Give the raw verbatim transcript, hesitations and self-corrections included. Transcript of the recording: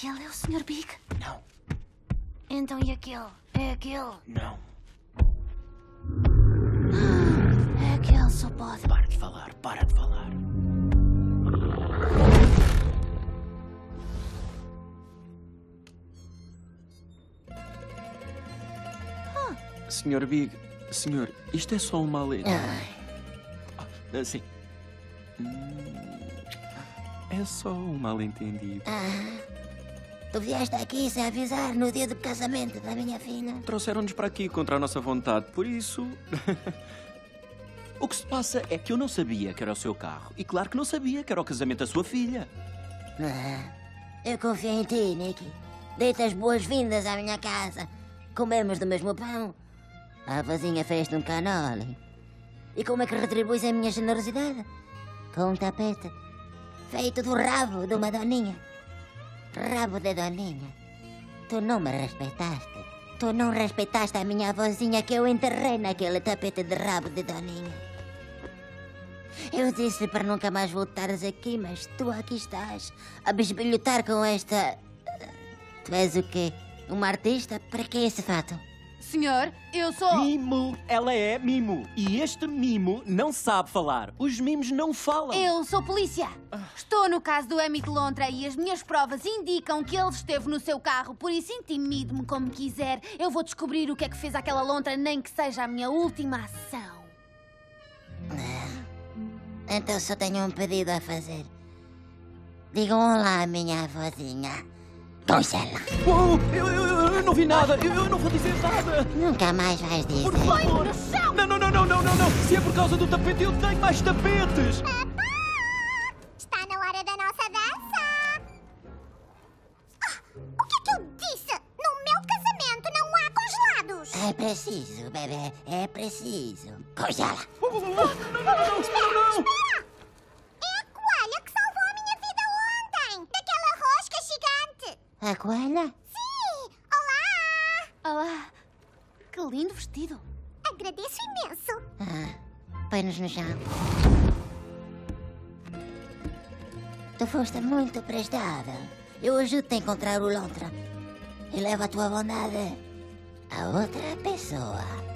Aquele é o senhor Big? Não. Então e aquele? É aquele? Não. É aquele, só pode. Para de falar, para de falar. Ah. senhor Big, senhor, isto é só uma maleta. Ai. Ah, sim. Hum, é só um mal-entendido. Ah, tu vieste aqui sem avisar no dia do casamento da minha filha? Trouxeram-nos para aqui contra a nossa vontade, por isso... O que se passa é que eu não sabia que era o seu carro. E claro que não sabia que era o casamento da sua filha. Ah, eu confio em ti, Nicky. Dei-te as boas-vindas à minha casa. Comemos do mesmo pão. A vozinha fez-te um canole. E como é que retribuis a minha generosidade? Com um tapete feito do rabo de uma doninha. Rabo de doninha. Tu não me respeitaste. Tu não respeitaste a minha vozinha que eu enterrei naquele tapete de rabo de doninha. Eu disse para nunca mais voltares aqui, mas tu aqui estás a bisbilhotar com esta... Tu és o quê? Uma artista? Para que esse fato? Senhor, eu sou... Mimo! Ela é mimo. E este mimo não sabe falar. Os mimos não falam. Eu sou polícia. Estou no caso do Emmett Lontra e as minhas provas indicam que ele esteve no seu carro. Por isso, intimide-me como quiser. Eu vou descobrir o que é que fez aquela lontra, nem que seja a minha última ação. Então só tenho um pedido a fazer. Digam olá, minha avózinha. Congela. Oh, eu, eu, eu não vi nada. Eu, eu não vou dizer nada. Nunca mais vais dizer. Por favor. No chão. Não, não, não, não, não, não, não. Se é por causa do tapete, eu tenho mais tapetes. Papá! Está na hora da nossa dança. Oh, o que é que eu disse? No meu casamento não há congelados. É preciso, bebê. É preciso. Congela. Oh, oh, oh, não, não, não, não. Espera, não. espera! É a coelha que salvou a minha vida ontem! Daquela rosca gigante! A coelha? Sim! Olá! Olá. Que lindo vestido. Agradeço imenso! Ah, põe-nos no chão. Tu foste muito prestável. Eu ajudo-te a encontrar o Lontra. E levo a tua bondade a outra pessoa.